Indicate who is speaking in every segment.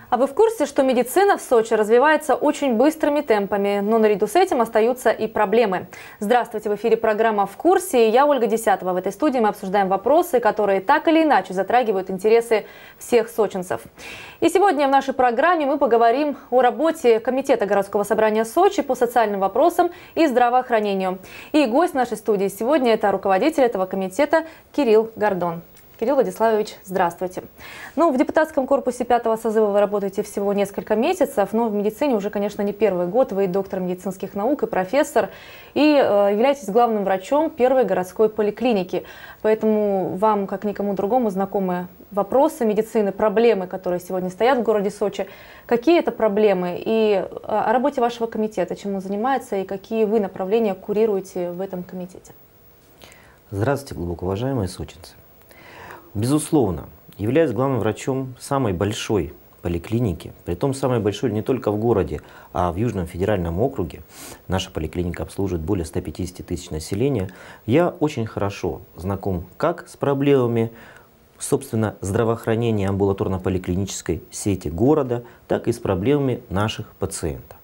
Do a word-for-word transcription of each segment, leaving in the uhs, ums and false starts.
Speaker 1: А вы в курсе, что медицина в Сочи развивается очень быстрыми темпами, но наряду с этим остаются и проблемы? Здравствуйте, в эфире программа «В курсе», и я Ольга Десятова. В этой студии мы обсуждаем вопросы, которые так или иначе затрагивают интересы всех сочинцев. И сегодня в нашей программе мы поговорим о работе Комитета городского собрания Сочи по социальным вопросам и здравоохранению. И гость нашей студии сегодня – это руководитель этого комитета Кирилл Гордон. Кирилл Владиславович, здравствуйте. Ну, в депутатском корпусе пятого созыва вы работаете всего несколько месяцев, но в медицине уже, конечно, не первый год. Вы доктор медицинских наук и профессор, и э, являетесь главным врачом первой городской поликлиники. Поэтому вам, как никому другому, знакомы вопросы медицины, проблемы, которые сегодня стоят в городе Сочи. Какие это проблемы? И о работе вашего комитета, чем он занимается, и какие вы направления курируете в этом комитете?
Speaker 2: Здравствуйте, глубоко уважаемые сочинцы. Безусловно, являясь главным врачом самой большой поликлиники, притом самой большой не только в городе, а в Южном федеральном округе, наша поликлиника обслуживает более ста пятидесяти тысяч населения, я очень хорошо знаком как с проблемами, собственно, здравоохранения амбулаторно-поликлинической сети города, так и с проблемами наших пациентов.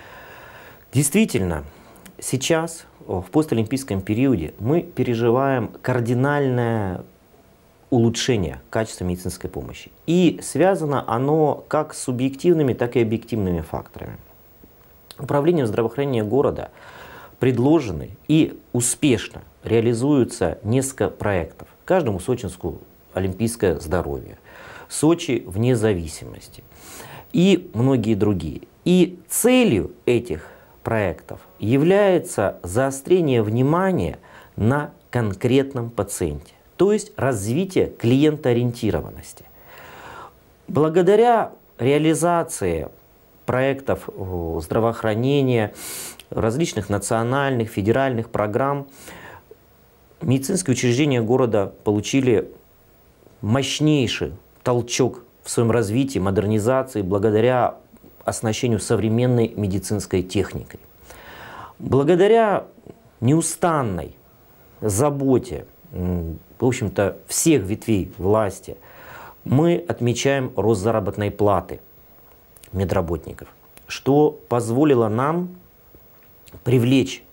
Speaker 2: Действительно, сейчас, в постолимпийском периоде, мы переживаем кардинальное улучшение качества медицинской помощи. И связано оно как с субъективными, так и объективными факторами. Управлением здравоохранения города предложены и успешно реализуются несколько проектов. Каждому сочинску олимпийское здоровье, Сочи вне зависимости и многие другие. И целью этих проектов является заострение внимания на конкретном пациенте. То есть развитие клиентоориентированности. Благодаря реализации проектов здравоохранения, различных национальных, федеральных программ, медицинские учреждения города получили мощнейший толчок в своем развитии, модернизации, благодаря оснащению современной медицинской техникой. Благодаря неустанной заботе, в общем-то, всех ветвей власти, мы отмечаем рост заработной платы медработников, что позволило нам привлечь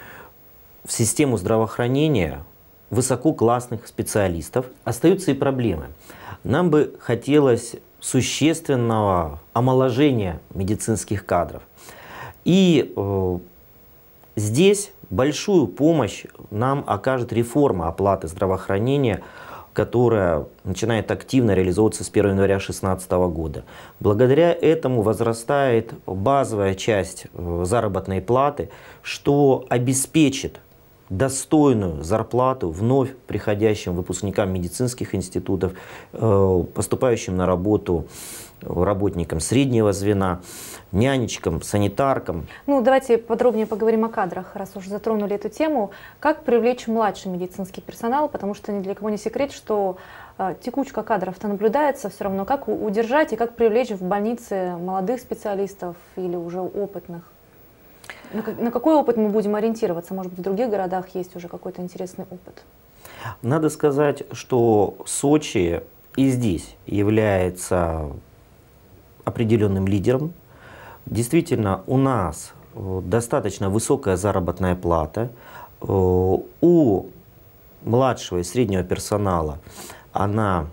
Speaker 2: в систему здравоохранения высококлассных специалистов. Остаются и проблемы. Нам бы хотелось существенного омоложения медицинских кадров. И э, здесь большую помощь нам окажет реформа оплаты здравоохранения, которая начинает активно реализовываться с первого января две тысячи шестнадцатого года. Благодаря этому возрастает базовая часть заработной платы, что обеспечит достойную зарплату вновь приходящим выпускникам медицинских институтов, поступающим на работу работникам среднего звена, нянечкам, санитаркам.
Speaker 1: Ну, давайте подробнее поговорим о кадрах, раз уж затронули эту тему. Как привлечь младший медицинский персонал, потому что ни для кого не секрет, что э, текучка кадров-то наблюдается все равно. Как удержать и как привлечь в больнице молодых специалистов или уже опытных? На, на какой опыт мы будем ориентироваться? Может быть, в других городах есть уже какой-то интересный опыт?
Speaker 2: Надо сказать, что Сочи и здесь является определенным лидером. Действительно, у нас достаточно высокая заработная плата. У младшего и среднего персонала она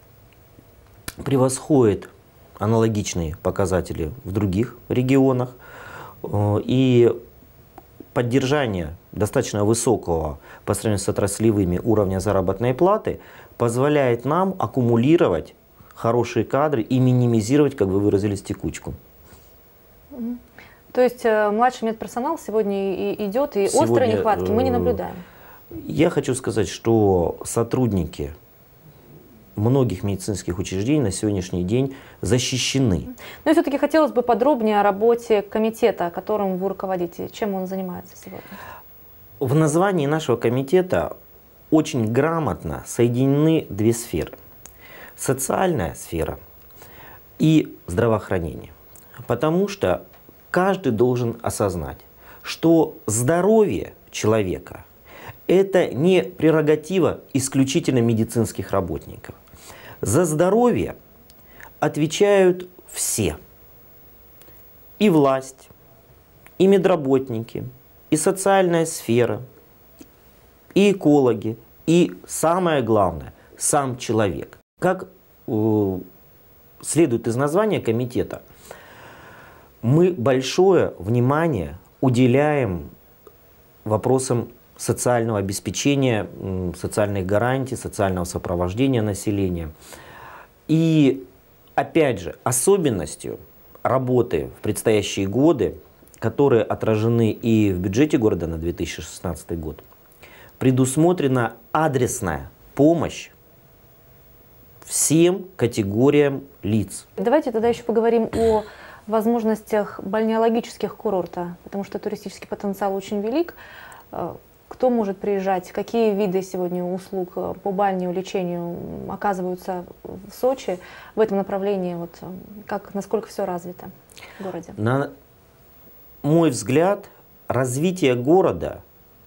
Speaker 2: превосходит аналогичные показатели в других регионах. И поддержание достаточно высокого по сравнению с отраслевыми уровня заработной платы позволяет нам аккумулировать хорошие кадры и минимизировать, как вы выразились, текучку.
Speaker 1: То есть э, младший медперсонал сегодня и идет, и
Speaker 2: сегодня,
Speaker 1: острой нехватки мы не наблюдаем?
Speaker 2: Я хочу сказать, что сотрудники многих медицинских учреждений на сегодняшний день защищены.
Speaker 1: Но все-таки хотелось бы подробнее о работе комитета, которым вы руководите. Чем он занимается сегодня?
Speaker 2: В названии нашего комитета очень грамотно соединены две сферы. Социальная сфера и здравоохранение. Потому что каждый должен осознать, что здоровье человека – это не прерогатива исключительно медицинских работников. За здоровье отвечают все. И власть, и медработники, и социальная сфера, и экологи, и самое главное, сам человек. Как э, следует из названия комитета, мы большое внимание уделяем вопросам социального обеспечения, социальных гарантий, социального сопровождения населения. И опять же, особенностью работы в предстоящие годы, которые отражены и в бюджете города на две тысячи шестнадцатый год, предусмотрена адресная помощь всем категориям лиц.
Speaker 1: Давайте тогда еще поговорим о возможностях балнеологических курортов, потому что туристический потенциал очень велик. Кто может приезжать? Какие виды сегодня услуг по бальнию, лечению оказываются в Сочи в этом направлении? Вот, как, насколько все развито в городе?
Speaker 2: На мой взгляд, развитие города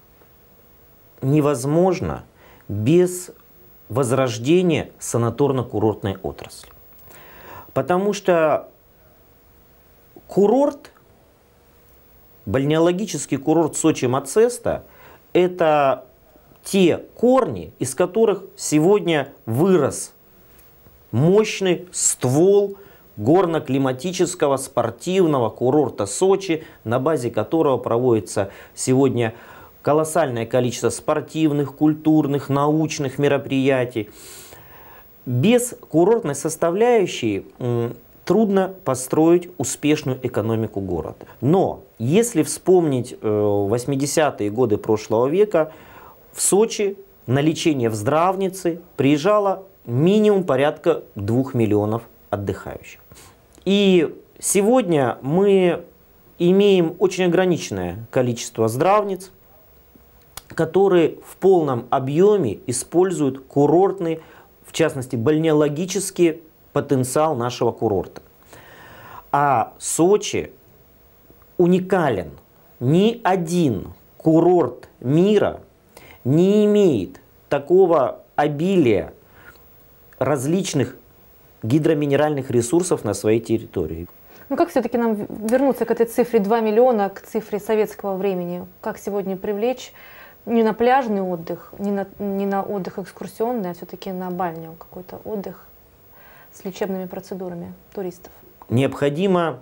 Speaker 2: невозможно без возрождения санаторно-курортной отрасли. Потому что курорт, бальнеологический курорт Сочи-Мацеста, это те корни, из которых сегодня вырос мощный ствол горно-климатического спортивного курорта Сочи, на базе которого проводится сегодня колоссальное количество спортивных, культурных, научных мероприятий. Без курортной составляющей трудно построить успешную экономику города. Но если вспомнить восьмидесятые годы прошлого века, в Сочи на лечение в здравнице приезжало минимум порядка двух миллионов отдыхающих. И сегодня мы имеем очень ограниченное количество здравниц, которые в полном объеме используют курортный, в частности бальнеологический потенциал нашего курорта. А Сочи уникален. Ни один курорт мира не имеет такого обилия различных гидроминеральных ресурсов на своей территории.
Speaker 1: Ну как все-таки нам вернуться к этой цифре два миллиона, к цифре советского времени? Как сегодня привлечь не на пляжный отдых, не на, не на отдых экскурсионный, а все-таки на бальню, какой-то отдых с лечебными процедурами туристов? Необходима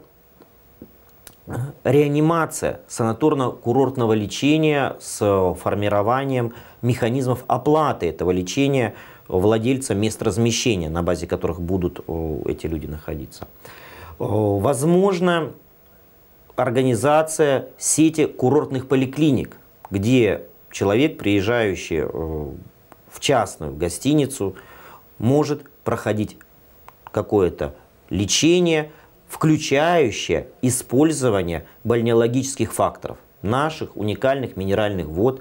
Speaker 2: реанимация санаторно-курортного лечения с формированием механизмов оплаты этого лечения владельцам мест размещения, на базе которых будут эти люди находиться. Возможно, организация сети курортных поликлиник, где человек, приезжающий в частную гостиницу, может проходить какое-то лечение, включающее использование бальнеологических факторов, наших уникальных минеральных вод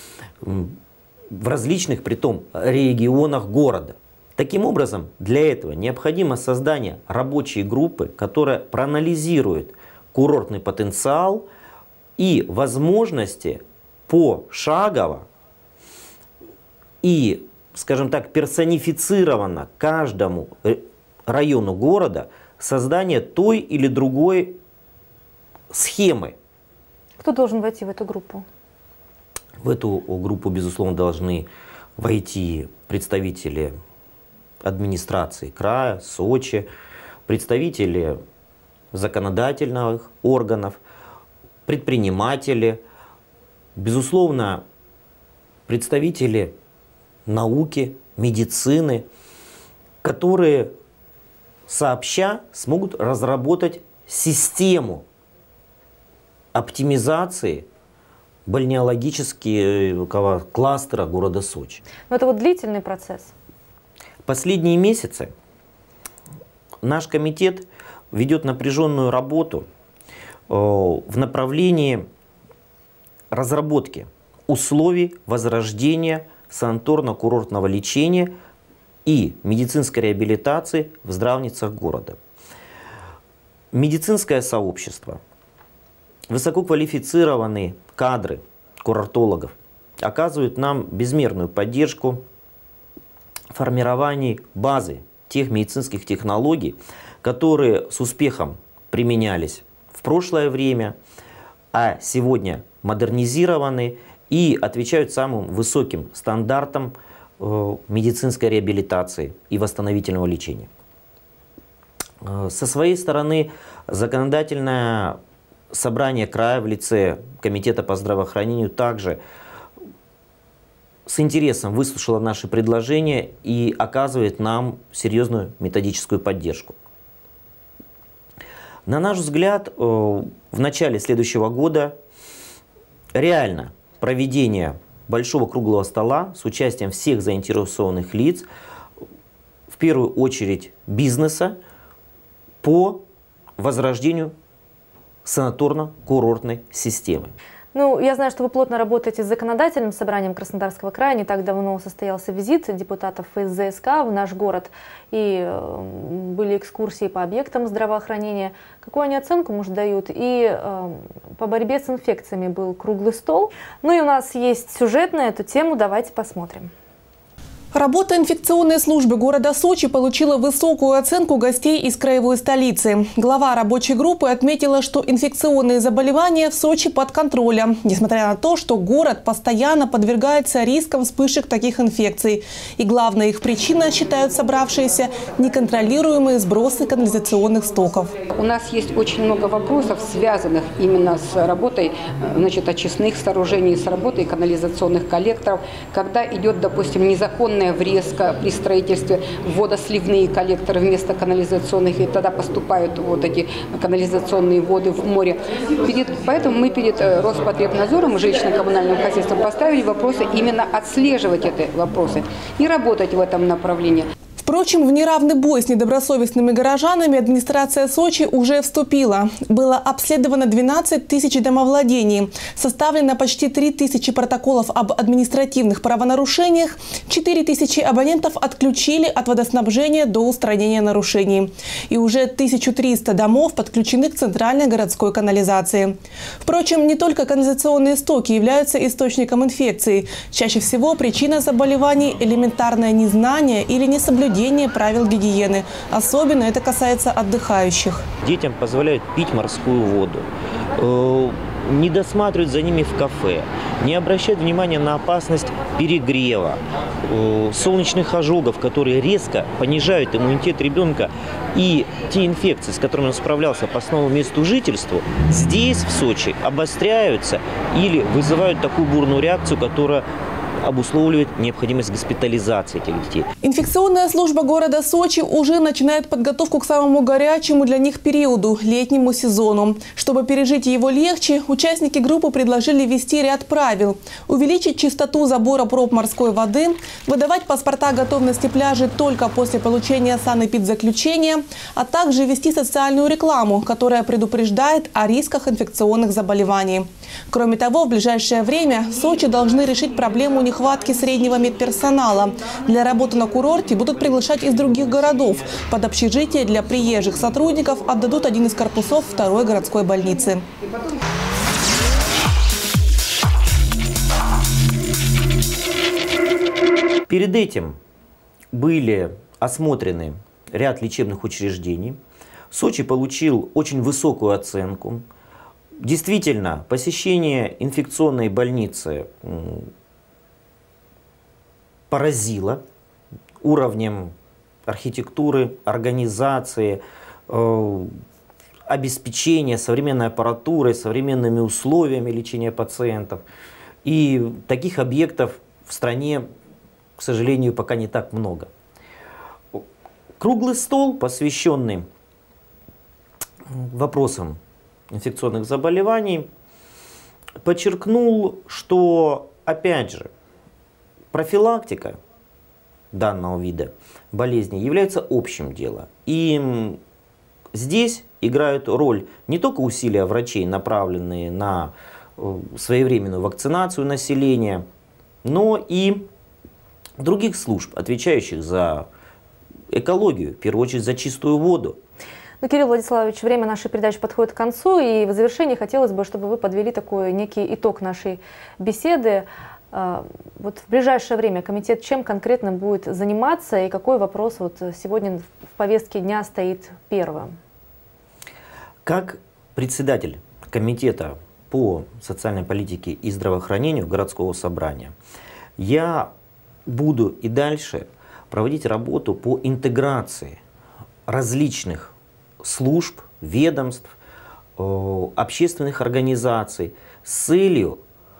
Speaker 2: в различных, притом, регионах города. Таким образом, для этого необходимо создание рабочей группы, которая проанализирует курортный потенциал и возможности пошагово и, скажем так, персонифицированно каждому району города создание той или другой схемы.
Speaker 1: Кто должен войти в эту группу?
Speaker 2: В эту группу, безусловно, должны войти представители администрации края, Сочи, представители законодательных органов, предприниматели, безусловно, представители науки, медицины, которые сообща смогут разработать систему оптимизации бальнеологического кластера города Сочи.
Speaker 1: Но это вот длительный процесс.
Speaker 2: Последние месяцы наш комитет ведет напряженную работу в направлении разработки условий возрождения санаторно-курортного лечения и медицинской реабилитации в здравницах города. Медицинское сообщество, высококвалифицированные кадры курортологов оказывают нам безмерную поддержку в формировании базы тех медицинских технологий, которые с успехом применялись в прошлое время, а сегодня модернизированы и отвечают самым высоким стандартам э, медицинской реабилитации и восстановительного лечения. Э, со своей стороны, законодательное собрание края в лице Комитета по здравоохранению также с интересом выслушало наши предложения и оказывает нам серьезную методическую поддержку. На наш взгляд, э, в начале следующего года реально проведение большого круглого стола с участием всех заинтересованных лиц, в первую очередь бизнеса, по возрождению санаторно-курортной системы.
Speaker 1: Ну, я знаю, что вы плотно работаете с законодательным собранием Краснодарского края. Не так давно состоялся визит депутатов из зэ эс ка в наш город. И были экскурсии по объектам здравоохранения. Какую они оценку, может, дают? И э, по борьбе с инфекциями был круглый стол. Ну и у нас есть сюжет на эту тему. Давайте посмотрим.
Speaker 3: Работа инфекционной службы города Сочи получила высокую оценку гостей из краевой столицы. Глава рабочей группы отметила, что инфекционные заболевания в Сочи под контролем, несмотря на то, что город постоянно подвергается рискам вспышек таких инфекций. И главной их причиной, считают собравшиеся, неконтролируемые сбросы канализационных стоков.
Speaker 4: У нас есть очень много вопросов, связанных именно с работой, значит, очистных сооружений, с работой канализационных коллекторов, когда идет, допустим, незаконная врезка при строительстве, водосливные коллекторы вместо канализационных, и тогда поступают вот эти канализационные воды в море. Перед, поэтому мы перед Роспотребнадзором, жилищно-коммунальным хозяйством поставили вопросы именно отслеживать эти вопросы и работать в этом направлении.
Speaker 3: Впрочем, в неравный бой с недобросовестными горожанами администрация Сочи уже вступила. Было обследовано двенадцать тысяч домовладений, составлено почти три тысячи протоколов об административных правонарушениях, четыре тысячи абонентов отключили от водоснабжения до устранения нарушений. И уже тысяча триста домов подключены к центральной городской канализации. Впрочем, не только канализационные стоки являются источником инфекции. Чаще всего причина заболеваний – элементарное незнание или несоблюдение правил гигиены. Особенно это касается отдыхающих.
Speaker 2: Детям позволяют пить морскую воду, э, не досматривать за ними в кафе, не обращать внимания на опасность перегрева, э, солнечных ожогов, которые резко понижают иммунитет ребенка. И те инфекции, с которыми он справлялся по основному месту жительства, здесь, в Сочи, обостряются или вызывают такую бурную реакцию, которая обусловливает необходимость госпитализации этих детей.
Speaker 3: Инфекционная служба города Сочи уже начинает подготовку к самому горячему для них периоду – летнему сезону. Чтобы пережить его легче, участники группы предложили ввести ряд правил: увеличить частоту забора проб морской воды, выдавать паспорта готовности пляжей только после получения санэпидзаключения, а также ввести социальную рекламу, которая предупреждает о рисках инфекционных заболеваний. Кроме того, в ближайшее время в Сочи должны решить проблему нехватки среднего медперсонала. Для работы на курорте будут приглашать из других городов. Под общежитие для приезжих сотрудников отдадут один из корпусов второй городской больницы.
Speaker 2: Перед этим были осмотрены ряд лечебных учреждений. Сочи получил очень высокую оценку. Действительно, посещение инфекционной больницы поразило уровнем архитектуры, организации, э, обеспечения современной аппаратурой, современными условиями лечения пациентов. И таких объектов в стране, к сожалению, пока не так много. Круглый стол, посвященный вопросам инфекционных заболеваний, подчеркнул, что, опять же, профилактика данного вида болезни является общим делом. И здесь играют роль не только усилия врачей, направленные на своевременную вакцинацию населения, но и других служб, отвечающих за экологию, в первую очередь за чистую воду.
Speaker 1: Ну, Кирилл Владиславович, время нашей передачи подходит к концу, и в завершении хотелось бы, чтобы вы подвели такой некий итог нашей беседы. Вот в ближайшее время комитет чем конкретно будет заниматься и какой вопрос вот сегодня в повестке дня стоит первым?
Speaker 2: Как председатель комитета по социальной политике и здравоохранению городского собрания я буду и дальше проводить работу по интеграции различных служб, ведомств, общественных организаций с целью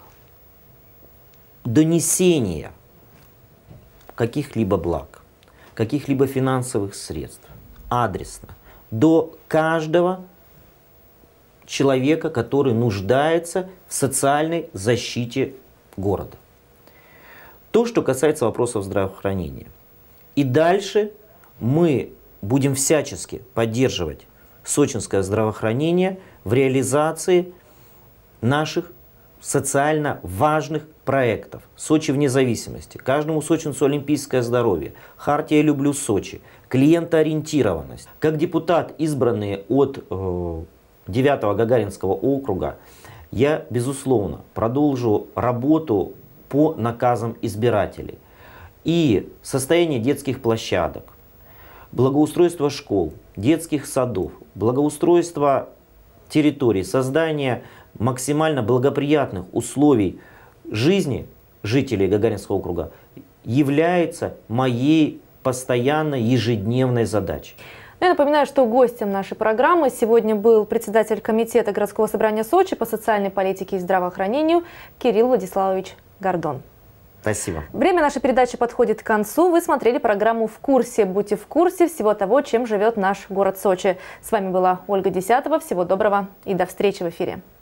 Speaker 2: донесения каких-либо благ, каких-либо финансовых средств адресно до каждого человека, который нуждается в социальной защите города. То, что касается вопросов здравоохранения. И дальше мы будем всячески поддерживать сочинское здравоохранение в реализации наших социально важных проектов. Сочи в независимости, каждому сочинцу олимпийское здоровье, хартия «Люблю Сочи», клиентоориентированность. Как депутат, избранный от э, девятого Гагаринского округа, я, безусловно, продолжу работу по наказам избирателей. И состояние детских площадок, благоустройство школ, детских садов, благоустройство территорий, создание максимально благоприятных условий жизни жителей Гагаринского округа является моей постоянной ежедневной задачей.
Speaker 1: Я напоминаю, что гостем нашей программы сегодня был председатель комитета городского собрания Сочи по социальной политике и здравоохранению Кирилл Владиславович Гордон.
Speaker 2: Спасибо.
Speaker 1: Время нашей передачи подходит к концу. Вы смотрели программу «В курсе». Будьте в курсе всего того, чем живет наш город Сочи. С вами была Ольга Десятова. Всего доброго и до встречи в эфире.